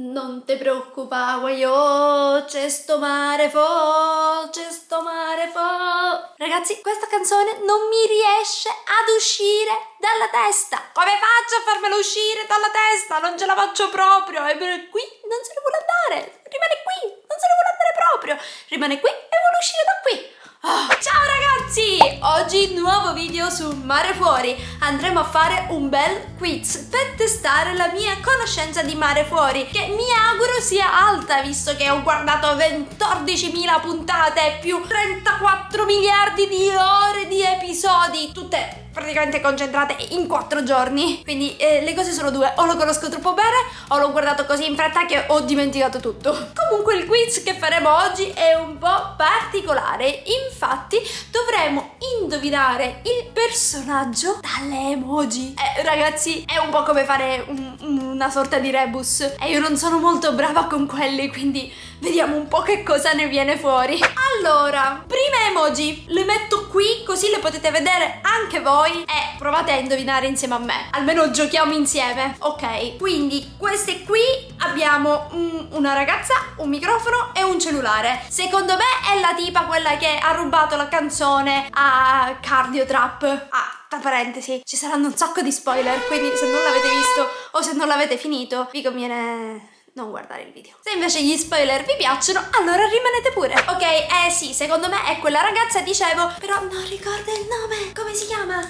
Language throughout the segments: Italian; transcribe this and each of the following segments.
Non ti preoccupare, io c'è sto mare Ragazzi, questa canzone non mi riesce ad uscire dalla testa. Come faccio a farmela uscire dalla testa? Non ce la faccio proprio. E qui non se ne vuole andare. Rimane qui, non se ne vuole andare proprio. Rimane qui e vuole uscire da qui. Ciao ragazzi! Oggi nuovo video su Mare Fuori. Andremo a fare un bel quiz per testare la mia conoscenza di Mare Fuori, che mi auguro sia alta, visto che ho guardato 14.000 puntate più 34 miliardi di ore di episodi, tutte praticamente concentrate in 4 giorni. Quindi le cose sono due: o lo conosco troppo bene o l'ho guardato così in fretta che ho dimenticato tutto. Comunque il quiz che faremo oggi è un po' particolare. Infatti dovremo indovinare il personaggio dalle emoji. Ragazzi, è un po' come fare una sorta di rebus e io non sono molto brava con quelli, quindi vediamo un po' che cosa ne viene fuori. Allora, prima emoji le metto qui così le potete vedere anche voi e provate a indovinare insieme a me. Almeno giochiamo insieme. Ok, quindi queste qui abbiamo una ragazza, un microfono e un cellulare. Secondo me è la tipa quella che ha rubato la canzone a Cardio Trap. Tra parentesi, ci saranno un sacco di spoiler, quindi se non l'avete visto o se non l'avete finito vi conviene non guardare il video. Se invece gli spoiler vi piacciono, allora rimanete pure. Ok, sì, secondo me è quella ragazza, dicevo, però non ricordo il nome. Come si chiama?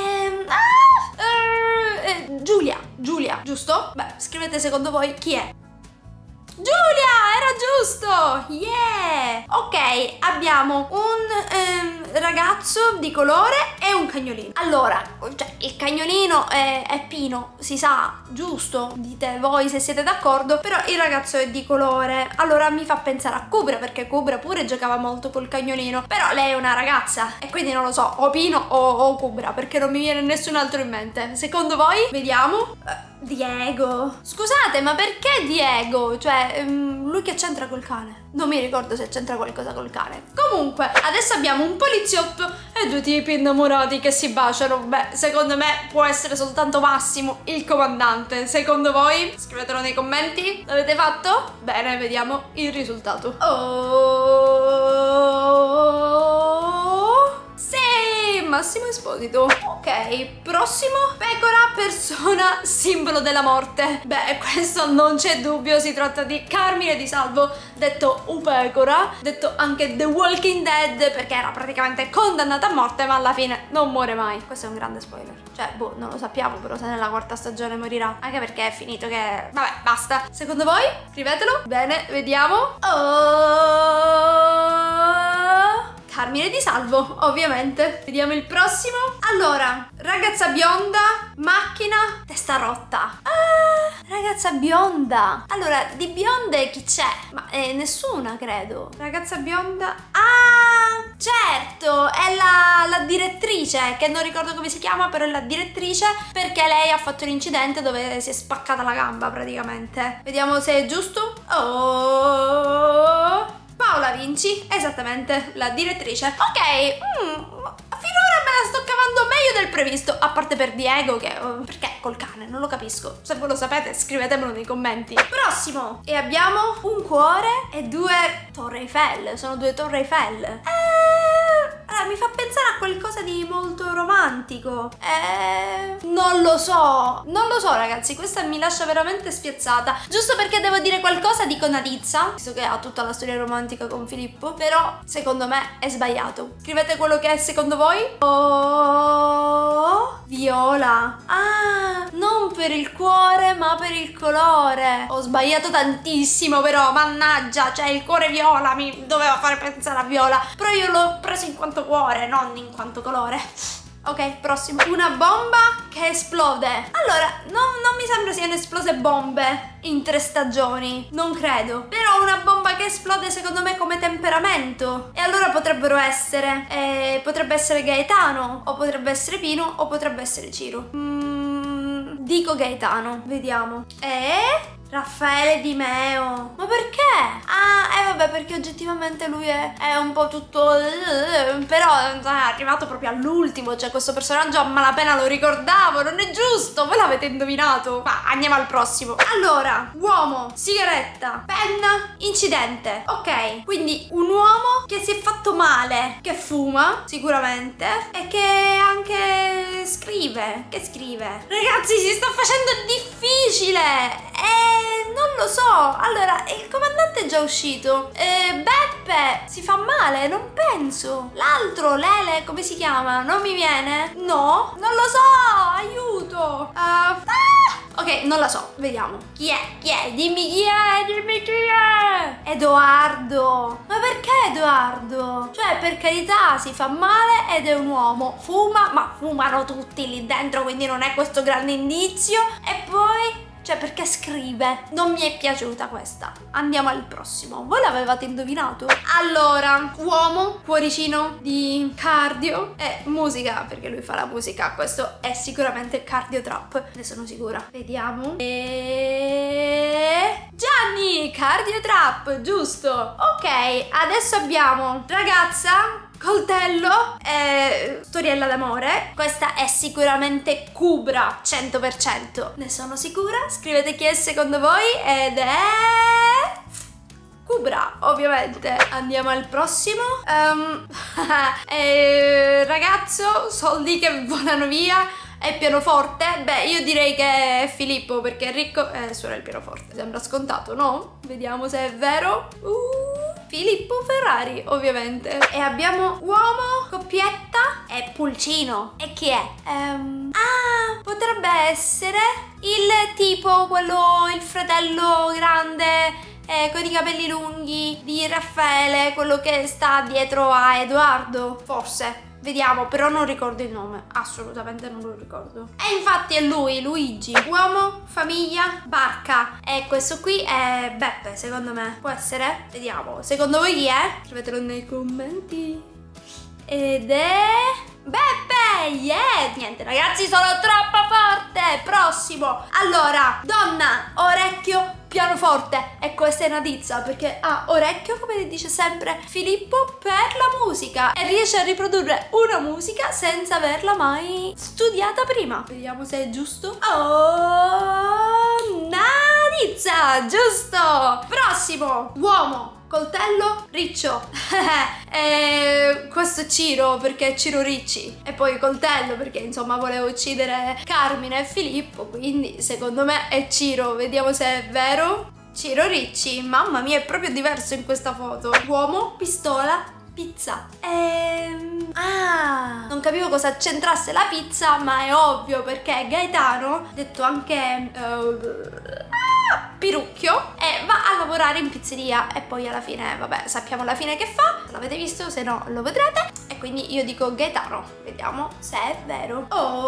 Giulia, giusto? Beh, scrivete secondo voi chi è. Giulia, era giusto! Yeah! Ok, abbiamo un ragazzo di colore e un cagnolino. Allora, cioè, il cagnolino è Pino, si sa, giusto? Dite voi se siete d'accordo, però il ragazzo è di colore. Allora mi fa pensare a Cubra, perché Cubra pure giocava molto col cagnolino. Però lei è una ragazza e quindi non lo so, o Pino o Cubra, perché non mi viene nessun altro in mente. Secondo voi? Vediamo. Diego. Scusate, ma perché Diego? Cioè, lui che c'entra col cane? Non mi ricordo se c'entra qualcosa col cane. Comunque, adesso abbiamo un poliziotto e due tipi innamorati che si baciano. Beh, secondo me può essere soltanto Massimo, il comandante. Secondo voi? Scrivetelo nei commenti. L'avete fatto? Bene, vediamo il risultato. Massimo Esposito. Ok, prossimo. Pecora, persona, simbolo della morte. Beh, questo non c'è dubbio, si tratta di Carmine Di Salvo, detto Upecora, detto anche The Walking Dead, perché era praticamente condannata a morte ma alla fine non muore mai. Questo è un grande spoiler. Cioè, boh, non lo sappiamo, però se nella 4ª stagione morirà. Anche perché è finito che... Vabbè, basta. Secondo voi? Scrivetelo. Bene, vediamo. Carmine Di Salvo, ovviamente. Vediamo il prossimo. Allora, ragazza bionda, macchina, testa rotta. Ragazza bionda. Allora, di bionde chi c'è? Ma nessuna, credo. Ragazza bionda. Certo, è la direttrice, che non ricordo come si chiama, però è la direttrice, perché lei ha fatto un incidente dove si è spaccata la gamba praticamente. Vediamo se è giusto. Paola Vinci, esattamente, la direttrice. Ok, finora me la sto cavando meglio del previsto, a parte per Diego che... perché col cane? Non lo capisco. Se voi lo sapete scrivetemelo nei commenti. Prossimo! E abbiamo un cuore e 2 Torre Eiffel. Sono 2 Torre Eiffel. Allora, mi fa pensare a qualcosa di molto romantico. Non lo so. Non lo so, ragazzi. Questa mi lascia veramente spiazzata. Giusto perché devo dire qualcosa, dico Nadizza, visto che ha tutta la storia romantica con Filippo. Però, secondo me, è sbagliato. Scrivete quello che è secondo voi. Viola. Non per il cuore, ma per il colore. Ho sbagliato tantissimo, però, mannaggia. Cioè, il cuore viola mi doveva fare pensare a Viola. Però io l'ho preso in quanto cuore, non in quanto colore. Ok, prossimo. Una bomba che esplode. Allora, non mi sembra siano esplose bombe in 3 stagioni. Non credo. Però una bomba che esplode secondo me come temperamento. E allora potrebbero essere... potrebbe essere Gaetano, o potrebbe essere Pino, o potrebbe essere Ciro. Dico Gaetano. Vediamo. Raffaele Di Meo. Ma perché? Ah, vabbè, perché oggettivamente lui è un po' tutto... però è arrivato proprio all'ultimo, cioè questo personaggio a malapena lo ricordavo, non è giusto, voi l'avete indovinato. Ma andiamo al prossimo. Allora, uomo, sigaretta, penna, incidente. Ok, quindi un uomo che si è fatto male, che fuma, sicuramente, e che anche scrive. Che scrive? Ragazzi, si sta facendo difficile. Non lo so. Allora, il comandante è già uscito. Beppe si fa male, non penso. L'altro, Lele, come si chiama? Non mi viene? No, non lo so. Aiuto. Ok, non la so, vediamo. Chi è? Chi è? Dimmi chi è, dimmi chi è. Edoardo. Ma perché Edoardo? Cioè, per carità, si fa male ed è un uomo. Fuma, ma fumano tutti lì dentro, quindi non è questo grande indizio. E poi... cioè, perché scrive? Non mi è piaciuta questa. Andiamo al prossimo. Voi l'avevate indovinato? Allora, uomo, cuoricino di cardio e musica, perché lui fa la musica. Questo è sicuramente cardio trap, ne sono sicura. Vediamo. Gianni, cardio trap, giusto. Ok, adesso abbiamo ragazza, coltello, storiella d'amore. Questa è sicuramente Cubra, 100%. Ne sono sicura. Scrivete chi è secondo voi ed è... Cubra, ovviamente. Andiamo al prossimo. Ragazzo, soldi che volano via. E pianoforte? Beh, io direi che è Filippo, perché è ricco e suona il pianoforte. Sembra scontato, no? Vediamo se è vero. Filippo Ferrari, ovviamente. E abbiamo uomo, coppietta e pulcino. E chi è? Potrebbe essere il tipo, quello, il fratello grande con i capelli lunghi di Raffaele, quello che sta dietro a Edoardo, forse. Vediamo, però non ricordo il nome, assolutamente non lo ricordo. E infatti è lui, Luigi. Uomo, famiglia, barca. E questo qui è Beppe, secondo me. Può essere? Vediamo. Secondo voi chi è? Scrivetelo nei commenti. Ed è... Beppe! Yeah! Niente, ragazzi, sono troppo forte! Prossimo! Allora, donna, orecchio, pianoforte. E questa è una tizza perché ha orecchio, come dice sempre Filippo, per la musica e riesce a riprodurre una musica senza averla mai studiata prima. Vediamo se è giusto. Oh, una tizza, giusto! Prossimo, uomo, coltello, riccio. Questo è Ciro, perché è Ciro Ricci. E poi coltello perché insomma volevo uccidere Carmine e Filippo, quindi secondo me è Ciro. Vediamo se è vero. Ciro Ricci. Mamma mia, è proprio diverso in questa foto. Uomo, pistola, pizza. Non capivo cosa c'entrasse la pizza, ma è ovvio perché Gaetano, detto anche Pirucchio, e va a lavorare in pizzeria e poi alla fine, vabbè, sappiamo la fine che fa. L'avete visto? Se no lo vedrete. E quindi io dico Gaetano. Vediamo se è vero.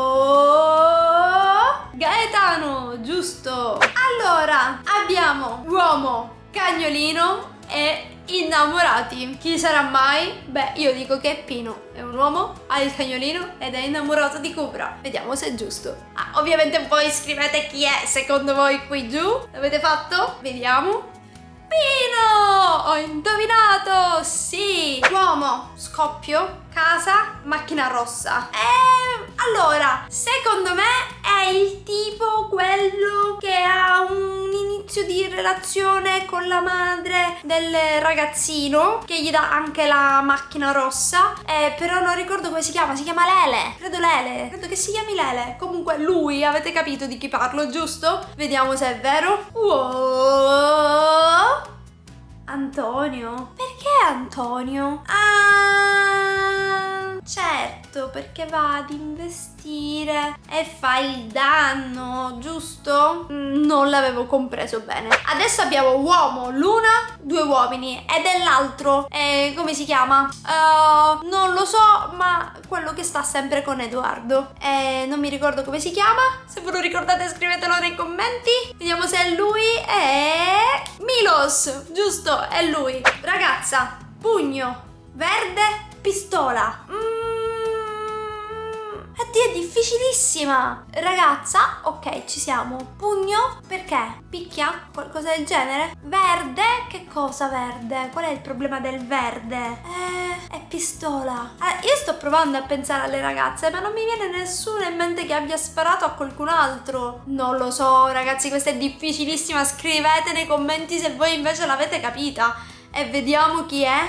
Oh, Gaetano, giusto. Allora, abbiamo uomo, cagnolino e innamorati. Chi sarà mai? Beh, io dico che è Pino. È un uomo, ha il cagnolino ed è innamorato di Cobra. Vediamo se è giusto. Ovviamente voi scrivete chi è secondo voi qui giù. L'avete fatto? Vediamo. Pino! Ho indovinato! Sì! Uomo, scoppio, casa, macchina rossa. Allora, secondo me è il tipo quello che ha un inizio di relazione con la madre del ragazzino, che gli dà anche la macchina rossa, però non ricordo come si chiama Lele. Credo che si chiami Lele. Comunque lui, avete capito di chi parlo, giusto? Vediamo se è vero. Wow. Antonio? Perché Antonio? Certo, perché va ad investire e fa il danno, giusto? Non l'avevo compreso bene. Adesso abbiamo uomo, luna, due uomini ed è l'altro, come si chiama? Non lo so, ma quello che sta sempre con Edoardo. Non mi ricordo come si chiama. Se ve lo ricordate scrivetelo nei commenti. Vediamo se è lui. È Milos, giusto? È lui. Ragazza, pugno, verde, pistola. Oddio, è difficilissima. Ragazza, ok, ci siamo. Pugno, perché? Picchia? Qualcosa del genere? Verde? Che cosa verde? Qual è il problema del verde? È pistola. Io sto provando a pensare alle ragazze, ma non mi viene nessuno in mente che abbia sparato a qualcun altro. Non lo so, ragazzi, questa è difficilissima. Scrivete nei commenti se voi invece l'avete capita. E vediamo chi è.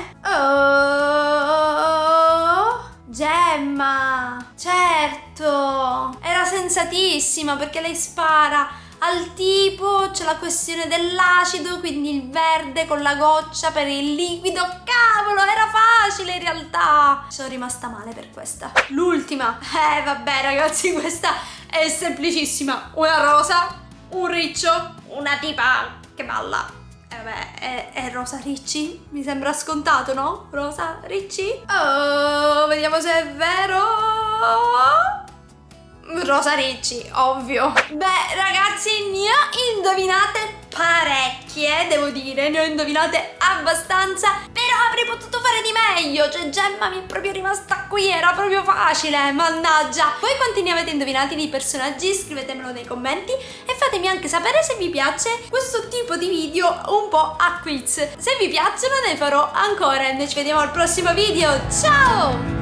Oh, Gemma. Certo. Era sensatissima perché lei spara al tipo, c'è la questione dell'acido, quindi il verde con la goccia per il liquido. Cavolo, era facile in realtà. Sono rimasta male per questa. L'ultima. Vabbè ragazzi, questa è semplicissima. Una rosa, un riccio, una tipa che balla. Vabbè, è Rosa Ricci? Mi sembra scontato, no? Rosa Ricci? Oh, vediamo se è vero. Rosa Ricci, ovvio. Beh, ragazzi, ne ho indovinate parecchie, devo dire. Ne ho indovinate abbastanza, però avrei potuto fare di meglio. Cioè, Gemma mi è proprio rimasta qui, era proprio facile, mannaggia. Voi quanti ne avete indovinati di personaggi? Scrivetemelo nei commenti e fatemi anche sapere se vi piace questo tipo di video un po' a quiz. Se vi piacciono ne farò ancora e noi ci vediamo al prossimo video. Ciao!